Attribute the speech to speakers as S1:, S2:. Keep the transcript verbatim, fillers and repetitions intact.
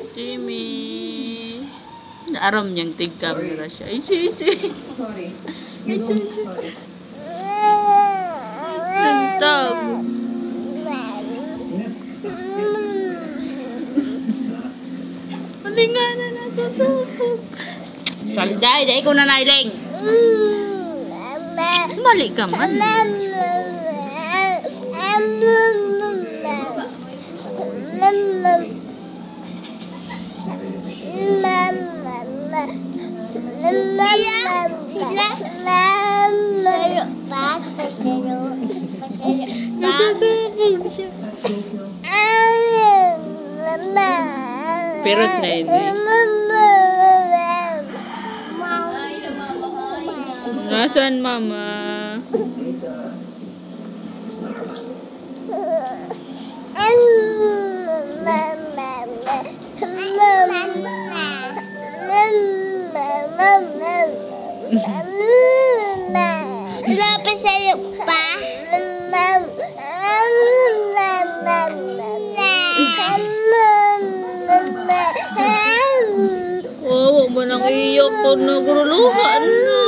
S1: Jimmy. Naaram niyang tig-camera siya. Isi, isi.
S2: Sorry. You don't sorry.
S1: Sintag. Malinga na natutupog. Salday, dahil ko na nailing. Mali ka man. Nasasabog siya. Perot na yun eh. Nasaan mama?
S3: Lapis sa lupa.
S1: Oh, wag mo nang iyak ko, naguruluhan na.